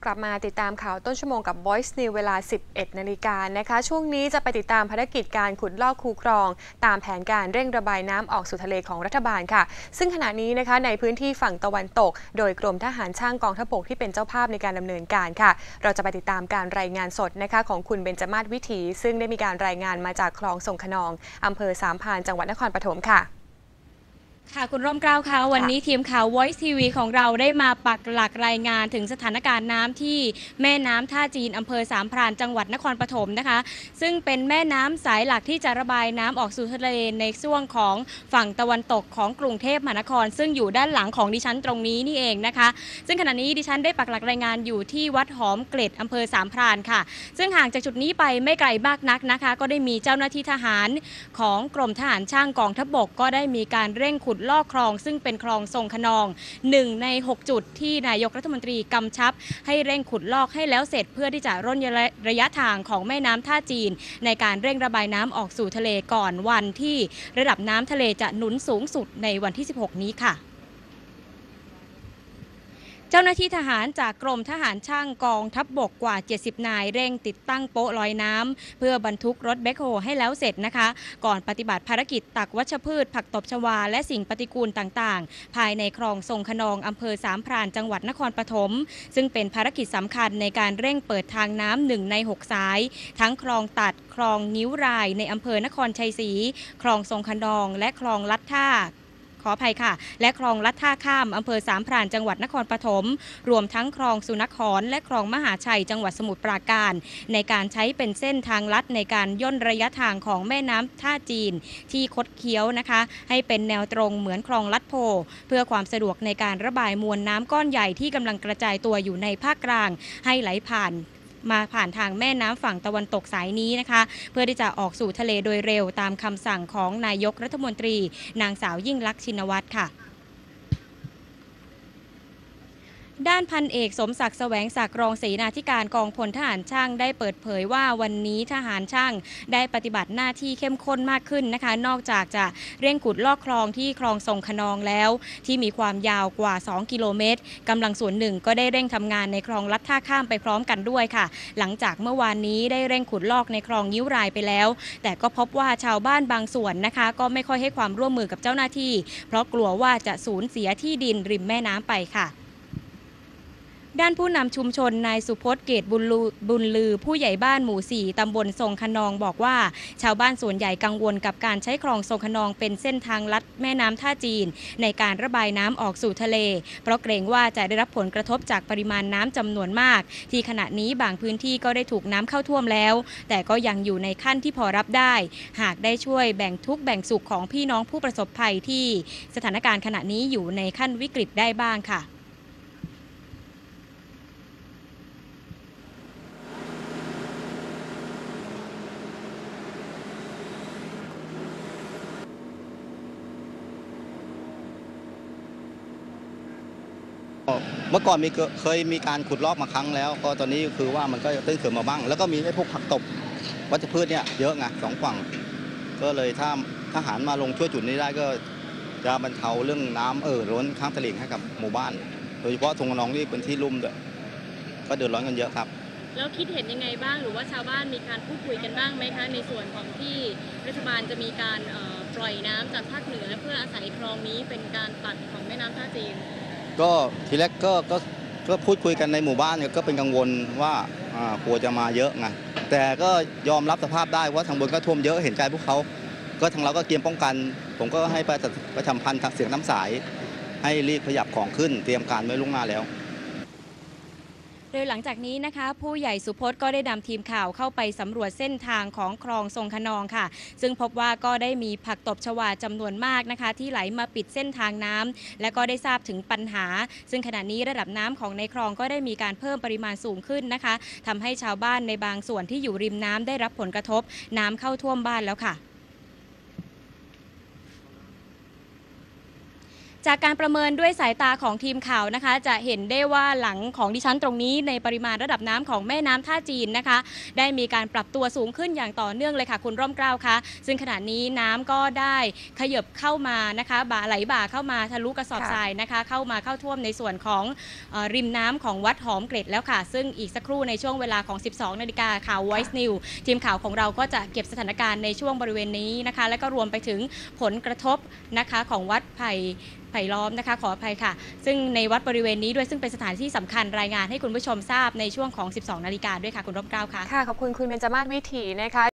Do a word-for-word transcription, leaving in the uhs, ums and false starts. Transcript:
กลับมาติดตามข่าวต้นชั่วโมงกับ Voice News เวลา สิบเอ็ดนาฬิกานะคะช่วงนี้จะไปติดตามภารกิจการขุดลอกคูคลองตามแผนการเร่งระบายน้ำออกสู่ทะเลของรัฐบาลค่ะซึ่งขณะนี้นะคะในพื้นที่ฝั่งตะวันตกโดยกรมทหารช่างกองทัพบกที่เป็นเจ้าภาพในการดำเนินการค่ะเราจะไปติดตามการรายงานสดนะคะของคุณเบญจมาศวิถีซึ่งได้มีการรายงานมาจากคลองส่งขนองอำเภอสามพรานจังหวัดนครปฐมค่ะค่ะคุณร่มเกล้าค่ะวันนี้ทีมข่าว Voice ที วี ของเราได้มาปักหลักรายงานถึงสถานการณ์น้ำที่แม่น้ำท่าจีนอำเภอสามพรานจังหวัดนครปฐมนะคะซึ่งเป็นแม่น้ำสายหลักที่จะระบายน้ำออกสู่ทะเลในช่วงของฝั่งตะวันตกของกรุงเทพมหานครซึ่งอยู่ด้านหลังของดิฉันตรงนี้นี่เองนะคะซึ่งขณะนี้ดิฉันได้ปักหลักรายงานอยู่ที่วัดหอมเกล็ดอำเภอสามพรานค่ะซึ่งห่างจากจุดนี้ไปไม่ไกลมากนักนะคะก็ได้มีเจ้าหน้าที่ทหารของกรมทหารช่างกองทัพบกก็ได้มีการเร่งขุดลอกคลองซึ่งเป็นคลองทรงขนองหนึ่งในหกจุดที่นายกรัฐมนตรีกำชับให้เร่งขุดลอกให้แล้วเสร็จเพื่อที่จะร่นระยะทางของแม่น้ำท่าจีนในการเร่งระบายน้ำออกสู่ทะเลก่อนวันที่ระดับน้ำทะเลจะหนุนสูงสุดในวันที่สิบหกนี้ค่ะเจ้าหน้าที่ทหารจากกรมทหารช่างกองทัพบกกว่าเจ็ดสิบนายเร่งติดตั้งโป๊ะลอยน้ำเพื่อบรรทุกรถแบ็คโฮให้แล้วเสร็จนะคะก่อนปฏิบัติภารกิจตักวัชพืชผักตบชวาและสิ่งปฏิกูลต่างๆภายในคลองทรงขนองอำเภอสามพรานจังหวัดนครปฐมซึ่งเป็นภารกิจสำคัญในการเร่งเปิดทางน้ำหนึ่งในหกสายทั้งคลองตัดคลองนิ้วรายในอำเภอนครชัยศรีคลองทรงขนองและคลองลัดท่าขออภัยค่ะและคลองลัดท่าข้ามอำเภอสามพรานจังหวัดนครปฐมรวมทั้งคลองสุนครและคลองมหาชัยจังหวัดสมุทรปราการในการใช้เป็นเส้นทางลัดในการย่นระยะทางของแม่น้ำท่าจีนที่คดเคี้ยวนะคะให้เป็นแนวตรงเหมือนคลองลัดโพเพื่อความสะดวกในการระบายมวลน้ำก้อนใหญ่ที่กำลังกระจายตัวอยู่ในภาคกลางให้ไหลผ่านมาผ่านทางแม่น้ำฝั่งตะวันตกสายนี้นะคะเพื่อที่จะออกสู่ทะเลโดยเร็วตามคำสั่งของนายกรัฐมนตรีนางสาวยิ่งลักษณ์ชินวัตรค่ะด้านพันเอกสมศักดิ์แสวงศักดิ์รองเสนาธิการกองพลทหารช่างได้เปิดเผยว่าวันนี้ทหารช่างได้ปฏิบัติหน้าที่เข้มข้นมากขึ้นนะคะนอกจากจะเร่งขุดลอกคลองที่คลองส่งขนองแล้วที่มีความยาวกว่าสองกิโลเมตรกำลังส่วนหนึ่งก็ได้เร่งทำงานในคลองลัดท่าข้ามไปพร้อมกันด้วยค่ะหลังจากเมื่อวานนี้ได้เร่งขุดลอกในคลองยิ้วรายไปแล้วแต่ก็พบว่าชาวบ้านบางส่วนนะคะก็ไม่ค่อยให้ความร่วมมือกับเจ้าหน้าที่เพราะกลัวว่าจะสูญเสียที่ดินริมแม่น้ำไปค่ะด้านผู้นำชุมชนนายสุพจน์เกตบุญลือบุญลือผู้ใหญ่บ้านหมู่สี่ตำบลทรงขนองบอกว่าชาวบ้านส่วนใหญ่กังวลกับการใช้คลองทรงขนองเป็นเส้นทางลัดแม่น้ำท่าจีนในการระบายน้ำออกสู่ทะเลเพราะเกรงว่าจะได้รับผลกระทบจากปริมาณน้ำจำนวนมากที่ขณะนี้บางพื้นที่ก็ได้ถูกน้ำเข้าท่วมแล้วแต่ก็ยังอยู่ในขั้นที่พอรับได้หากได้ช่วยแบ่งทุกข์แบ่งสุขของพี่น้องผู้ประสบภัยที่สถานการณ์ขณะนี้อยู่ในขั้นวิกฤตได้บ้างค่ะเมื่อก่อนมีเคยมีการขุดลอกมาครั้งแล้วก็ตอนนี้คือว่ามันก็ตื้นเขินมาบ้างแล้วก็มีไอ้พวกผักตบวัชพืชเนี่ยเยอะไงสองฝั่งก็เลยถ้าทหารมาลงช่วยจุดนี้ได้ก็จะบรรเทาเรื่องน้ำเอ่อล้นข้ามตลิ่งให้กับหมู่บ้านโดยเฉพาะทงขนองนี่เป็นที่ลุ่มด้วยก็เดือดร้อนกันเยอะครับแล้วคิดเห็นยังไงบ้างหรือว่าชาวบ้านมีการพูดคุยกันบ้างไหมคะในส่วนของที่รัฐบาลจะมีการปล่อยน้ำจากภาคเหนือเพื่ออาศัยคลองนี้เป็นการตัดของแม่น้ำท่าจีนก็ทีแรกก็ก็ก็พูดคุยกันในหมู่บ้านก็เป็นกังวลว่ากลัวจะมาเยอะไงแต่ก็ยอมรับสภาพได้ว่าทางบนก็ท่วมเยอะเห็นใจพวกเขาก็ทางเราก็เตรียมป้องกันผมก็ให้ประชาสัมพันธ์เสียงน้ำสายให้รีบขยับของขึ้นเตรียมการไว้ล่วงหน้าแล้วโดยหลังจากนี้นะคะผู้ใหญ่สุพจน์ก็ได้นำทีมข่าวเข้าไปสำรวจเส้นทางของคลองทรงขนองค่ะซึ่งพบว่าก็ได้มีผักตบชวาจำนวนมากนะคะที่ไหลมาปิดเส้นทางน้ำและก็ได้ทราบถึงปัญหาซึ่งขณะนี้ระดับน้ำของในคลองก็ได้มีการเพิ่มปริมาณสูงขึ้นนะคะทำให้ชาวบ้านในบางส่วนที่อยู่ริมน้ำได้รับผลกระทบน้ำเข้าท่วมบ้านแล้วค่ะจากการประเมินด้วยสายตาของทีมข่าวนะคะจะเห็นได้ว่าหลังของดิฉันตรงนี้ในปริมาณระดับน้ำของแม่น้ำท่าจีนนะคะได้มีการปรับตัวสูงขึ้นอย่างต่อเนื่องเลยค่ะคุณร่มเกล้าคะซึ่งขณะนี้น้ำก็ได้ขยับเข้ามานะคะบ่าไหลบ่าเข้ามาทะลุกระสอบทรายนะคะเข้ามาเข้าท่วมในส่วนของเอ่อริมน้ำของวัดหอมเกร็ดแล้วค่ะซึ่งอีกสักครู่ในช่วงเวลาของ สิบสองนาฬิกาข่าว Voice News ทีมข่าวของเราก็จะเก็บสถานการณ์ในช่วงบริเวณนี้นะคะและก็รวมไปถึงผลกระทบนะคะของวัดไผ่ไผ่ล้อมนะคะขออภัยค่ะซึ่งในวัดบริเวณนี้ด้วยซึ่งเป็นสถานที่สำคัญรายงานให้คุณผู้ชมทราบในช่วงของ สิบสองนาฬิกาด้วยค่ะคุณร่มเกล้าค่ะค่ะขอบคุณคุณเบญจมาศวิถีนะคะ